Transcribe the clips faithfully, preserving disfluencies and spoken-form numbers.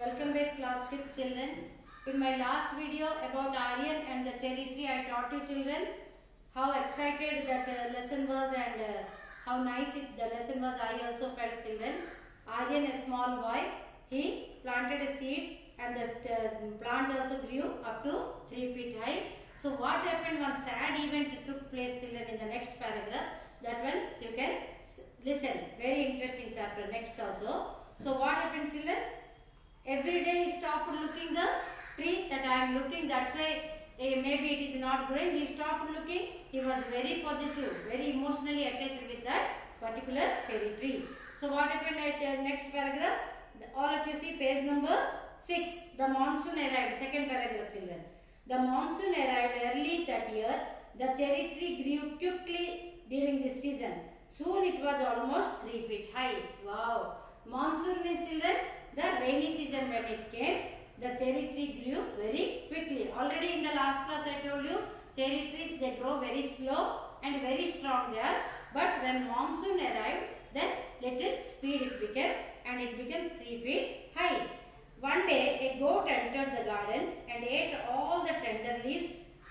Welcome back class fifth children. In my last video about Aryan and the cherry tree, I taught you children how excited that uh, lesson was and uh, how nice it, the lesson was. I also felt children. Aryan, a small boy, he planted a seed and the uh, plant also grew up to three feet high. So what happened? One sad event took place children in the next paragraph. That one you can listen. Very interesting chapter next also. So what happened children? Every day he stopped looking the tree that I am looking. That's why eh, maybe it is not growing. He stopped looking. He was very possessive, very emotionally attached with that particular cherry tree. So what happened at uh, next paragraph? All of you see page number six. The monsoon arrived. Second paragraph children. The monsoon arrived early that year. The cherry tree grew quickly during this season. Soon it was almost three feet high. Wow! Monsoon means children, the rainy season when it came, the cherry tree grew very quickly. Already in the last class I told you, cherry trees they grow very slow and very strong they are. But when monsoon arrived, then little speed it became and it became three feet high. One day a goat entered the garden and ate all the tender leaves,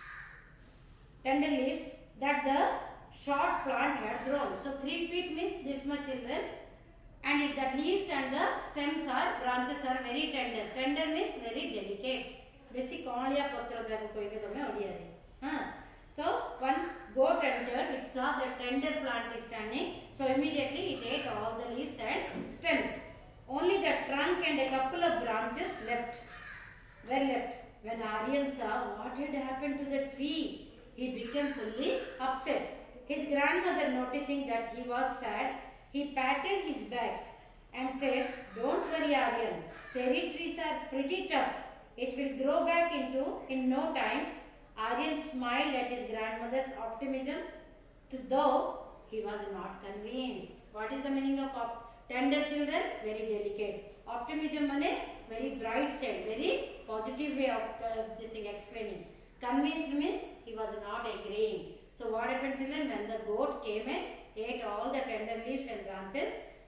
tender leaves that the short plant had grown. So three feet means this much children. And it, the leaves and the stems are, branches are very tender. Tender means very delicate. Basic only potra jago koi bhi tome odiya de. Huh? So one goat entered. It saw the tender plant is standing. So immediately it ate all the leaves and stems. Only the trunk and a couple of branches left. Were left. When Aryan saw what had happened to the tree, he became fully upset. His grandmother, noticing that he was sad, he patted his back and said, "Don't worry, Aryan. Cherry trees are pretty tough. It will grow back into in no time." Aryan smiled at his grandmother's optimism, though he was not convinced. What is the meaning of op tender children? Very delicate. Optimism means very bright side, very positive way of uh, this thing explaining. Convinced means he was not agreeing. So what happened children? When the goat came and ate all the tender leaves and branches,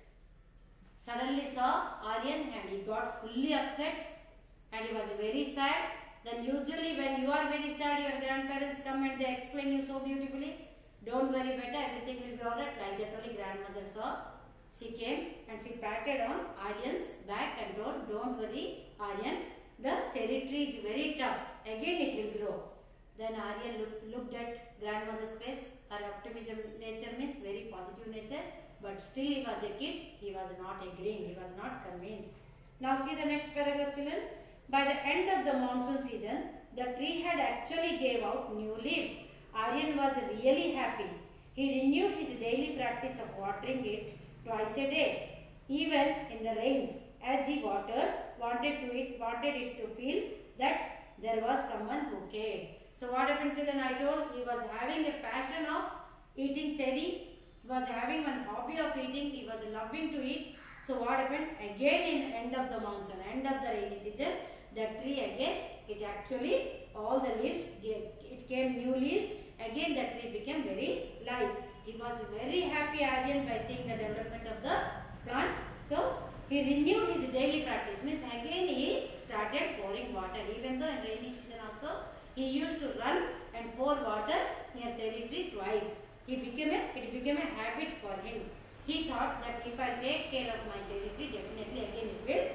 suddenly saw Aryan and he got fully upset and he was very sad. Then usually when you are very sad, your grandparents come and they explain you so beautifully. Don't worry beta, everything will be alright. Like that only grandmother saw. She came and she patted on Aryan's back and told, "Don't worry Aryan, the cherry tree is very tough. Again it will grow." Then Aryan look, looked at grandmother's face. Her optimism nature means very positive nature. But still he was a kid. He was not agreeing. He was not convinced. Now see the next paragraph children. By the end of the monsoon season, the tree had actually gave out new leaves. Aryan was really happy. He renewed his daily practice of watering it twice a day. Even in the rains, as he watered, wanted to it, wanted it to feel that there was someone who cared. So what happened children? I told he was having a passion of eating cherry. He was having one hobby of eating. He was loving to eat. So what happened? Again in end of the monsoon, end of the rainy season, the tree again, it actually, all the leaves, it came new leaves. Again the tree became very light. He was very happy Aryan by seeing the development of the plant. So he renewed his daily practice. Means again he started pouring water. Even though in rainy season also, he used to run and pour water near cherry tree twice. He became a, it became a habit for him. He thought that if I take care of my cherry tree, definitely again it will,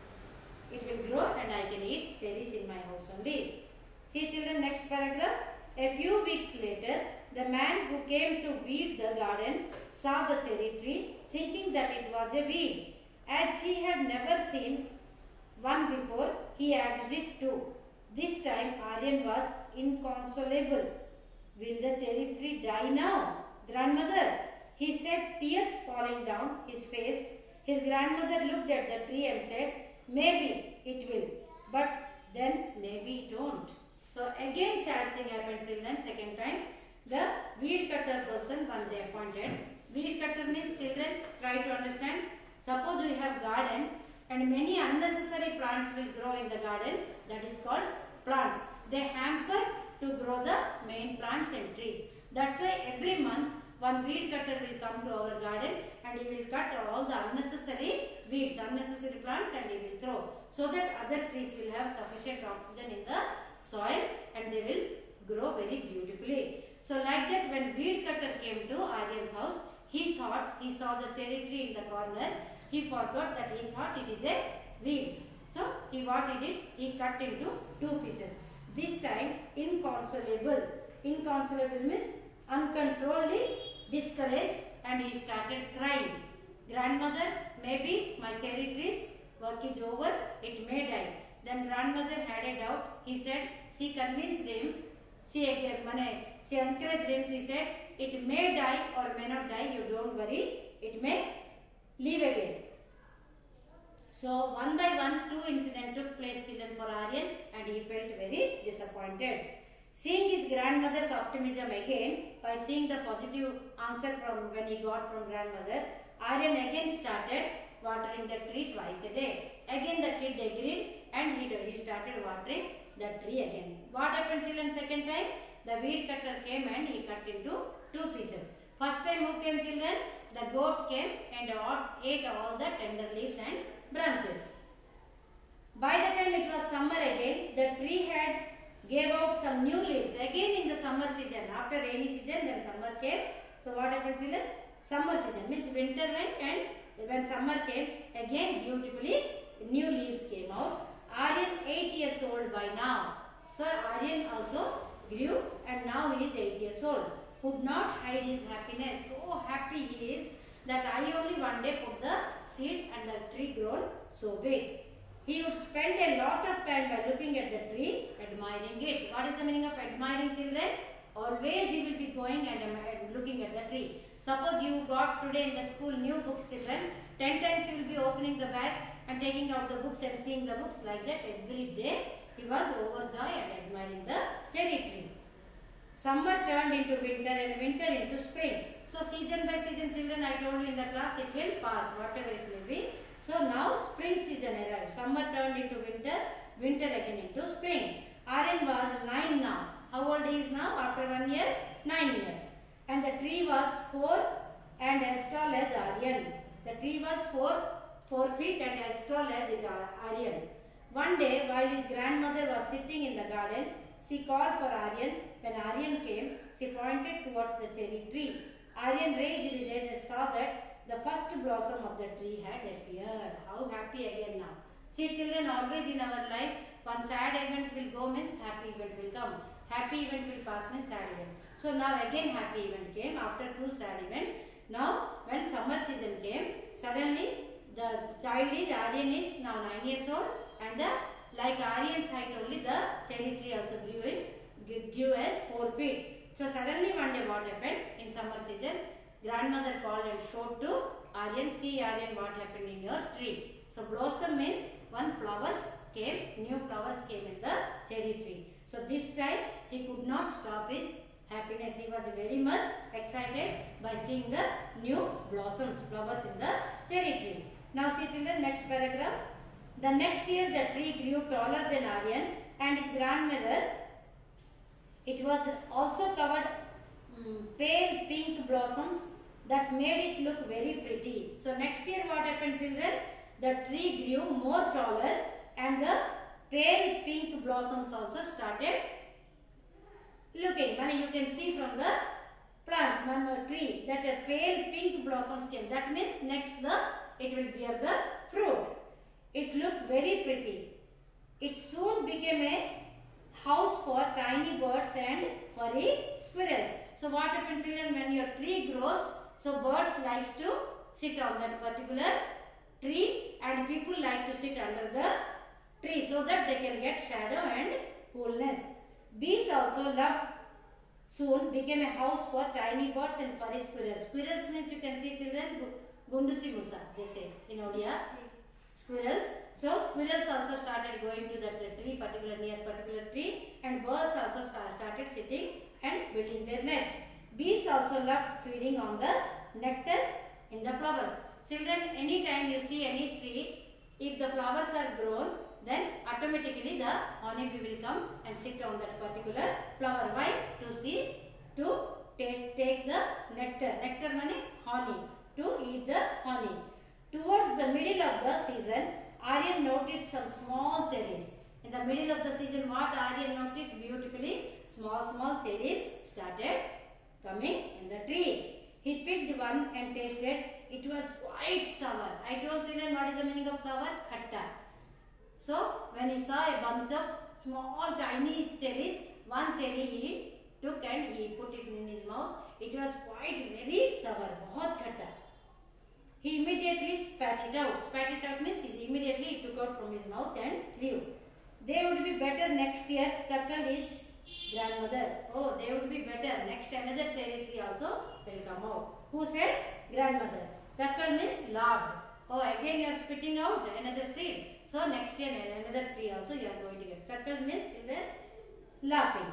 it will grow and I can eat cherries in my house only. See children, next paragraph. A few weeks later, the man who came to weed the garden saw the cherry tree, thinking that it was a weed. As he had never seen one before, he asked it too. This time Aryan was inconsolable. "Will the cherry tree die now, grandmother?" he said, tears falling down his face. His grandmother looked at the tree and said, "Maybe it will, but then maybe it won't." So again sad thing happened children, second time. The weed cutter person one they appointed. Weed cutter means children, try to understand. Suppose we have garden and many unnecessary plants will grow in the garden. That is called plants. They hamper to grow the main plants and trees. That's why every month one weed cutter will come to our garden and he will cut all the unnecessary weeds, unnecessary plants, and he will throw, so that other trees will have sufficient oxygen in the soil and they will grow very beautifully. So like that, when weed cutter came to Aryan's house, he thought, he saw the cherry tree in the corner, he forgot that he thought it is a weed. So he what he did, he cut into two pieces. This time inconsolable. Inconsolable means uncontrollably discouraged, and he started crying. Grandmother, maybe my cherry tree's work is over, it may die. Then grandmother had a doubt. He said, she convinced him, she again, she encouraged him, she said, it may die or may not die, you don't worry, it may live again. So one by one, two incidents took place children for Aryan, and he felt very disappointed. Seeing his grandmother's optimism again, by seeing the positive answer from when he got from grandmother, Aryan again started watering the tree twice a day. Again the kid agreed, and he, he started watering the tree again. What happened children second time? The weed cutter came and he cut into two pieces. First time who came children? The goat came and ate all the tender leaves and branches. By the time it was summer again, the tree had gave out some new leaves. Again in the summer season, after rainy season, then summer came. So what happened children? Summer season means winter went, and when summer came, again beautifully new leaves came out. Aryan eight years old by now. So Aryan also grew, and now he is eight years old. Could not hide his happiness. So happy he is that I only one day put the seed and the tree grown so big. He would spend a lot of time by looking at the tree, admiring it. What is the meaning of admiring children? Always he will be going and looking at the tree. Suppose you got today in the school new books children, ten times you will be opening the bag and taking out the books and seeing the books. Like that every day he was overjoyed and admiring the cherry tree. Summer turned into winter and winter into spring. So season by season children, I told you in the class, it will pass whatever it will be. So now spring season arrived. Summer turned into winter, winter again into spring. Aryan was nine now. How old he is now? After one year? Nine years. And the tree was four and as tall as Aryan. The tree was four, four feet and as tall as it Aryan. One day while his grandmother was sitting in the garden, she called for Aryan. When Aryan came, she pointed towards the cherry tree. Aryan raised his head and saw that the first blossom of the tree had appeared. How happy again now. See children, always in our life, one sad event will go means happy event will come. Happy event will pass means sad event. So now again happy event came after two sad events. Now when summer season came, suddenly the child is, Aryan is now nine years old, and the like Aryan's height only, the cherry tree also grew in, grew as four feet. So suddenly one day what happened in summer season, grandmother called and showed to Aryan, see Aryan what happened in your tree. So blossom means one flowers came, new flowers came in the cherry tree. So this time he could not stop his happiness. He was very much excited by seeing the new blossoms, flowers in the cherry tree. Now see children, next paragraph. The next year the tree grew taller than Aryan and his grandmother. It was also covered um, pale pink blossoms that made it look very pretty. So next year what happened children? The tree grew more taller and the pale pink blossoms also started looking. When you can see from the plant, one more tree, that a pale pink blossoms came. That means next the it will bear the fruit. It looked very pretty. It soon became a house for tiny birds and furry squirrels. So what happens children, when your tree grows, so birds likes to sit on that particular tree and people like to sit under the tree so that they can get shadow and coolness. Bees also loved soon became a house for tiny birds and furry squirrels. Squirrels means you can see children, gunduchi musa they say in Odia. Squirrels. So squirrels also started going to that tree, particular near particular tree, and birds also started sitting and building their nest. Bees also loved feeding on the nectar in the flowers. Children, anytime you see any tree, if the flowers are grown, then automatically the honeybee will come and sit on that particular flower. Why? To see, to take, take the nectar. Nectar means honey. To eat the honey. Towards the middle of of the season, Aryan noticed some small cherries. In the middle of the season, what Aryan noticed? Beautifully, small small cherries started coming in the tree. He picked one and tasted. It was quite sour. I told children what is the meaning of sour? Khatta. So when he saw a bunch of small tiny cherries, one cherry he took and he put it in his mouth. It was quite very sour, bahut khatta. He immediately spat it out. Spat it out means he immediately took out from his mouth and threw. They would be better next year, chuckled his grandmother. Oh, they would be better. Next another cherry tree also will come out. Who said? Grandmother. Chuckled means laughed. Oh, again you are spitting out another seed. So next year another tree also you are going to get. Chuckled means children laughing.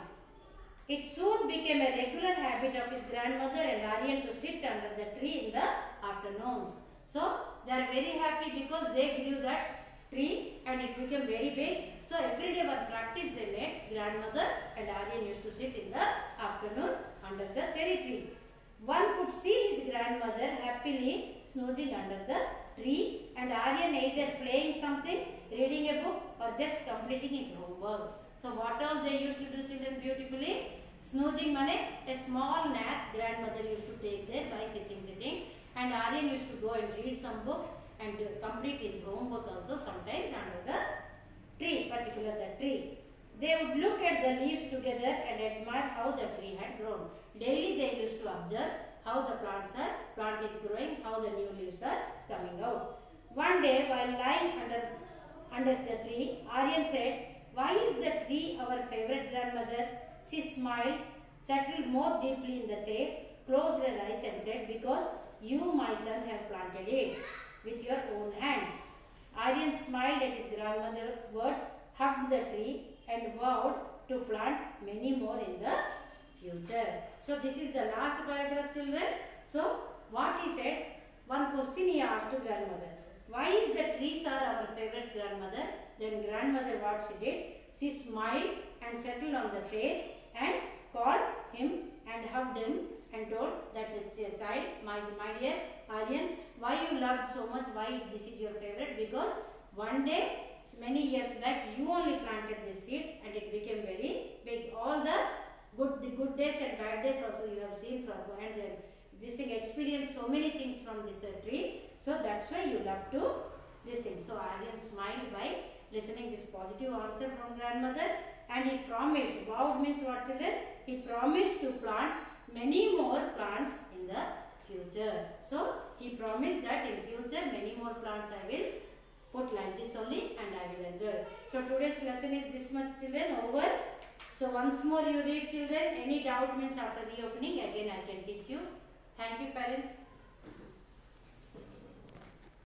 It soon became a regular habit of his grandmother and Aryan to sit under the tree in the afternoons. So they are very happy because they grew that tree and it became very big. So every day one practice they made, grandmother and Aryan used to sit in the afternoon under the cherry tree. One could see his grandmother happily snoozing under the tree and Aryan either playing something, reading a book or just completing his homework. So what all they used to do, children, beautifully? Snoozing means a small nap grandmother used to take there by sitting sitting and Aryan used to go and read some books and complete his homework also sometimes under the tree, particular the tree. They would look at the leaves together and admire how the tree had grown. Daily they used to observe how the plants are, plant is growing, how the new leaves are coming out. One day while lying under, under the tree, Aryan said, "Why is the tree our favorite grandmother?" She smiled, settled more deeply in the chair, closed her eyes and said, "Because you, my son, have planted it with your own hands." Aryan smiled at his grandmother's words, hugged the tree and vowed to plant many more in the future. So this is the last paragraph, children. So what he said, one question he asked to grandmother. Why is the trees are our favorite grandmother? Then grandmother what she did? She smiled and settled on the chair and called him and hugged him and told that it's a child, my, my dear Aryan, why you loved so much, why this is your favorite? Because one day, many years back, you only planted this seed and it became very big. All the good, the good days and bad days also you have seen from and uh, this thing experienced so many things from this uh, tree. So that's why you love to this thing. So Aryan smiled by listening this positive answer from grandmother and he promised, vowed means what, children? He promised to plant many more plants in the future. So he promised that in future many more plants I will put like this only and I will enjoy. So today's lesson is this much, children, over. So once more you read, children. Any doubt means after reopening again I can teach you. Thank you, parents.